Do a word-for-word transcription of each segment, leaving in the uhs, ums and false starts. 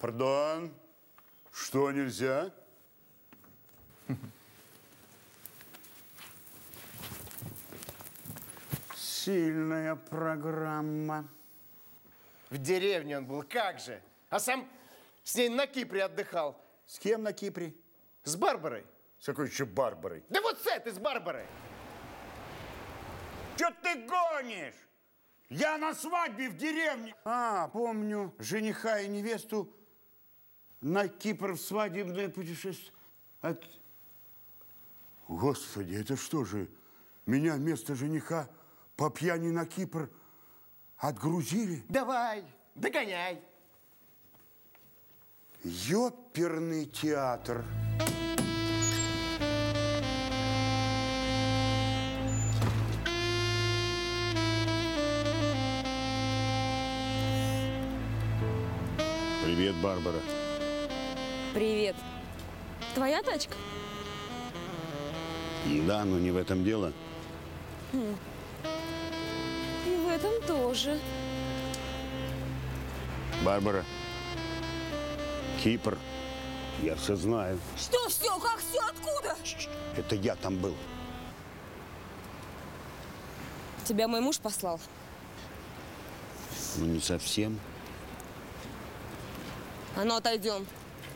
Пардон, что нельзя? Сильная программа. В деревне он был, как же. А сам с ней на Кипре отдыхал. С кем на Кипре? С Барбарой. С какой еще Барбарой? Да вот с этой, с Барбарой. Че ты гонишь? Я на свадьбе в деревне. А, помню, жениха и невесту на Кипр в свадебное путешествие. От... Господи, это что же? Меня вместо жениха по пьяни на Кипр отгрузили? Давай, догоняй. Ёперный театр. Привет, Барбара. Привет. Твоя тачка? Да, но не в этом дело. Хм. И в этом тоже. Барбара, Кипр, я все знаю. Что все? Как все? Откуда? Это я там был. Тебя мой муж послал? Ну, не совсем. А ну, отойдем.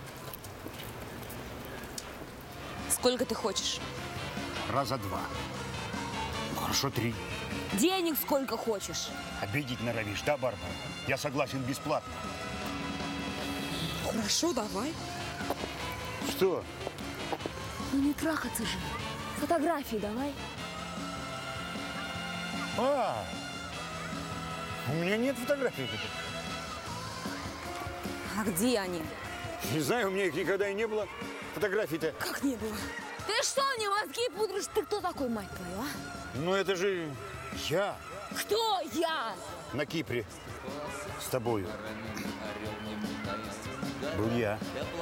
Сколько ты хочешь? Раза два. Ну, хорошо, три. Денег сколько хочешь? Обидеть норовишь, да, Барбара? Я согласен бесплатно. Хорошо, давай. Что? Ну не трахаться же. Фотографии давай. А, у меня нет фотографий. А где они? Не знаю, у меня их никогда и не было. Фотографий-то. Как не было? Ты что мне мозги пудришь? Ты кто такой, мать твою, а? Ну, это же я Кто я? на Кипре с тобою. Был я.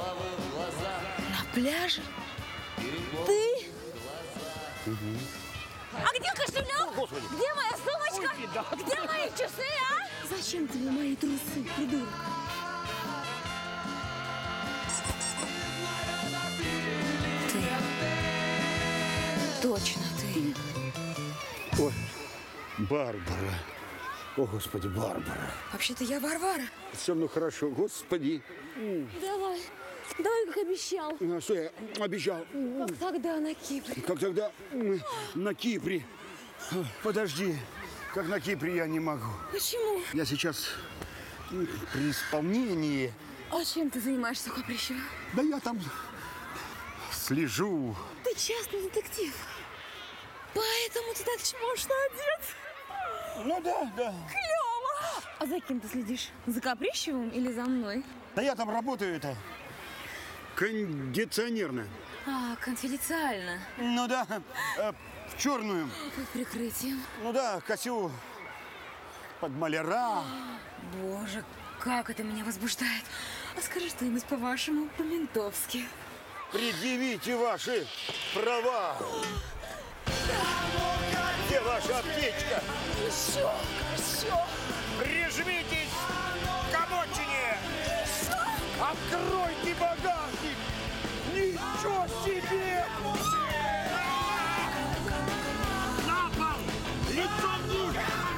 На пляже? Ты? Угу. А где кошелек? О, Господи. Где моя сумочка? Ой, да. Где мои часы, а? Зачем тебе мои трусы, придурок? Ты. Точно ты. Ой, Барбара. О, Господи, Барбара. Вообще-то я Варвара. Все, ну хорошо, Господи. Давай. Давай, как обещал. А что я обещал? Как тогда на Кипре. Как тогда на Кипре. Подожди, как на Кипре я не могу. Почему? Я сейчас при исполнении. А чем ты занимаешься, Каприщева? Да я там слежу. Ты частный детектив. Поэтому ты так чмошно одет. Ну да, да. Клево. А за кем ты следишь? За Каприщевым или за мной? Да я там работаю это кондиционерно. А, конфиденциально. Ну да, э, в черную. Под прикрытием. Ну да, косю под маляра. Боже, как это меня возбуждает. А скажи что-нибудь по-вашему, по-ментовски. Предъявите ваши права. Где ваша аптечка? Еще, еще. Прижмитесь к обочине. Откройте багажник. Ничего себе! На пол! Лицо вниз!